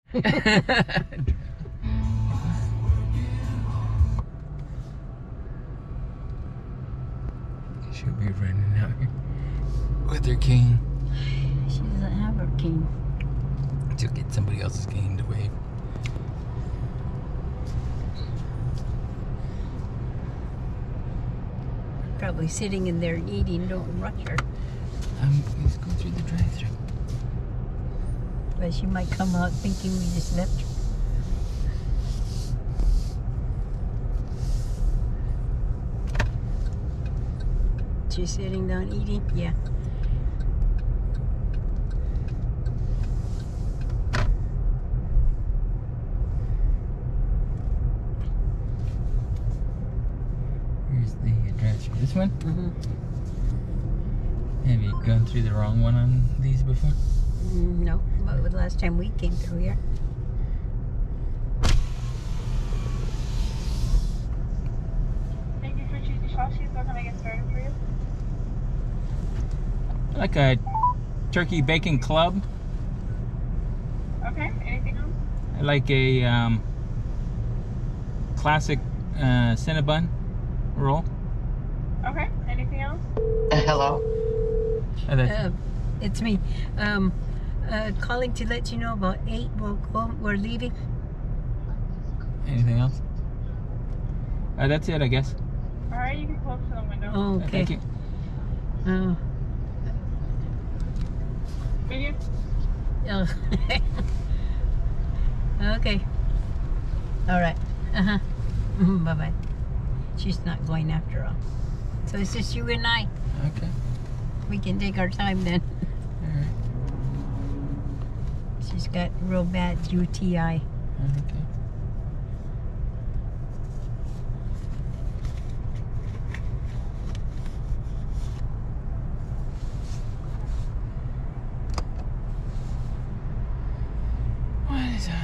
She'll be running out here with her cane. She doesn't have her cane. She'll get somebody else's cane to wave. Probably sitting in there and eating. Don't rush her. Let's go through the drive-thru. But she might come out thinking we just left her. She's sitting down eating? Yeah. Here's the address for this one. Mm-hmm. Have you gone through the wrong one on these before? No, but the last time we came through here. Thank you for choosing Shawshi's. How can I get started for you? Like a turkey bacon club. Okay, anything else? I like a classic Cinnabon roll. Okay, anything else? Hello. It's me. Calling to let you know about 8. We're leaving. Anything else? That's it, I guess. Alright, you can pull up to the window. Oh, okay. Thank you. Oh. Medium? Oh. Okay. All right. Uh-huh. Bye-bye. She's not going after all. So it's just you and I. Okay. We can take our time then. All right. She's got real bad UTI. Okay. What is that?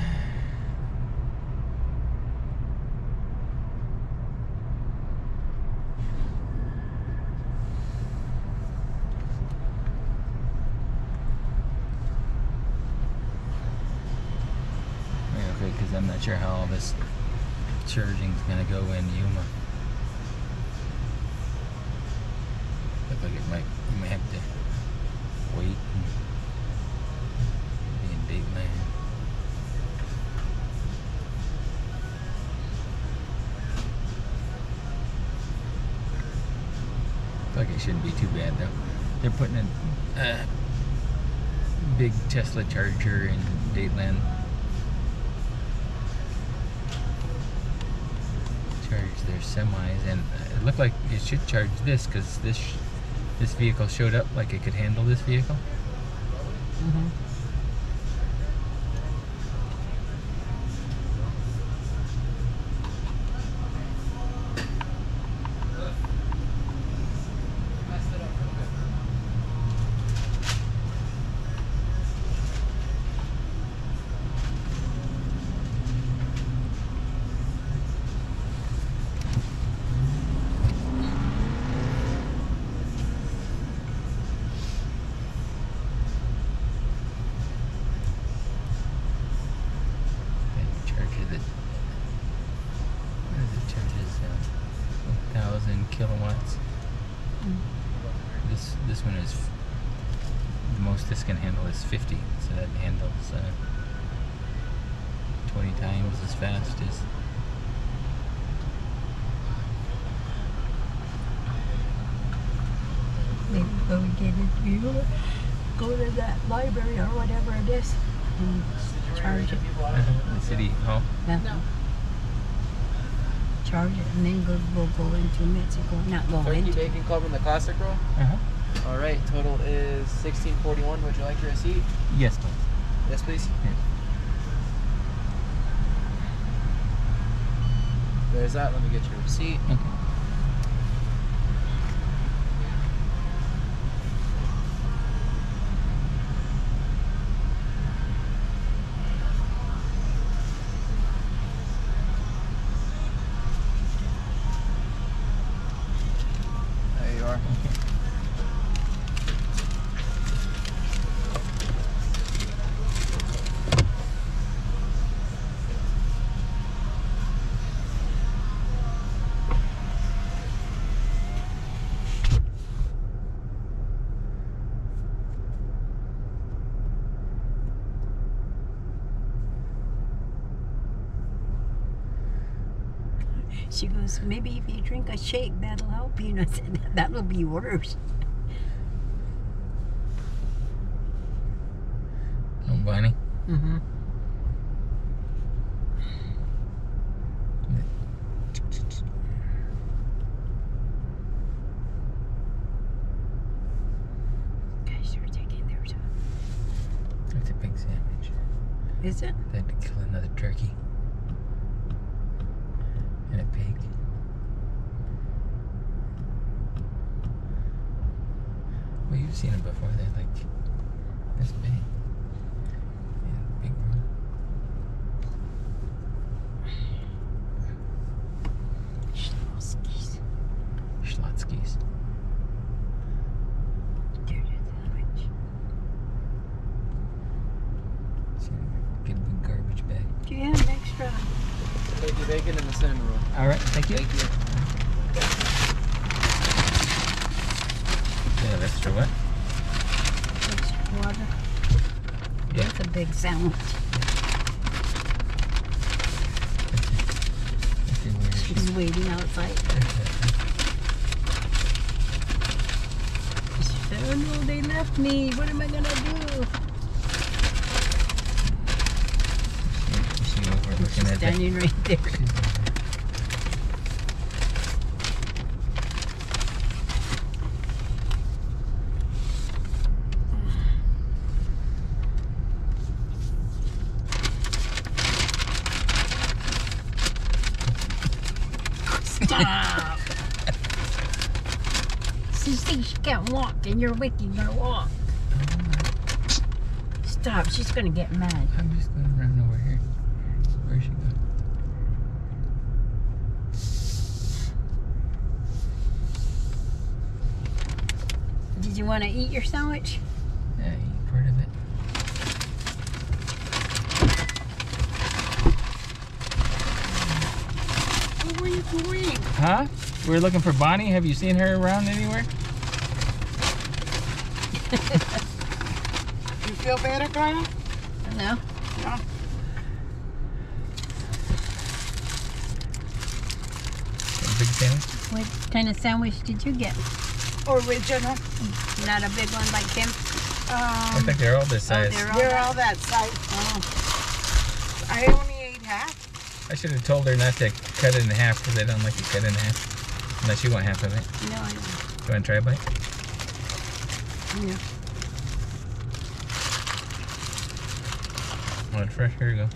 Okay, because I'm not sure how all this charging's gonna go in Yuma. Look like you might have to wait and be in Dateland. Like it shouldn't be too bad though. They're putting a big Tesla charger in Dateland. Charge their semis, and it looked like it should charge this because this vehicle showed up like it could handle this vehicle. Mm-hmm. Kilowatts. This one is the most this can handle is 50, so that handles 20 times as fast as. Maybe when we get into Yuma, go to that library or whatever it is and charge it. The city hall. No. Charge it and then we'll go into Mexico. Not go Turkey into. bacon club in the classic roll. All right, total is $16.41. Would you like your receipt? Yes, please. Yes, please. Yeah. There's that. Let me get your receipt. Okay. There you are. She goes, maybe if you drink a shake, that'll help you. And I said, that'll be worse. Oh, Bonnie. Mm-hmm. Guys, they're taking theirs off. That's a big sandwich. Is it? They had to kill another turkey. And a pig. Well, you've seen them before. They're like this big. Yeah, big one. Schlotzsky's. Schlotzsky's. There's a sandwich. So, get a big garbage bag. Do you have extra? Turkey bacon and the cinnamon roll. All right, thank you. Thank you. Yeah, extra what? Extra water? Yeah. It's a big sandwich. Let's see where She's waiting outside. She said, oh no, they left me. What am I gonna do? She's overlooking She's at the... standing right there. Stop! She thinks she can't walk and you're making her walk. Stop, she's gonna get mad. I'm just going around over here. Where's she going? Did you want to eat your sandwich? Yeah, eat part of it. Where are you going? Huh? We're looking for Bonnie. Have you seen her around anywhere? You feel better, Clara? No. No. A big sandwich? What kind of sandwich did you get? Original. Not a big one like him? I think they're all this size. they're all- They're all that size. Oh. I only ate half. I should have told her not to cut it in half because I don't like to cut it in half. Unless you want half of it. No, I Do you want to try a bite? don't. No. Oh, it's fresh. Here you go.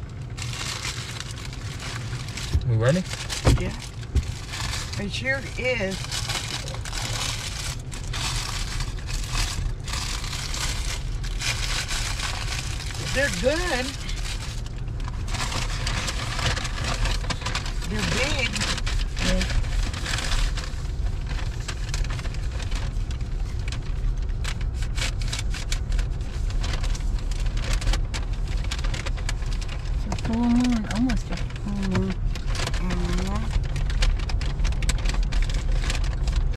We ready? Yeah. It sure is. They're good. They're big. It's a full moon, almost a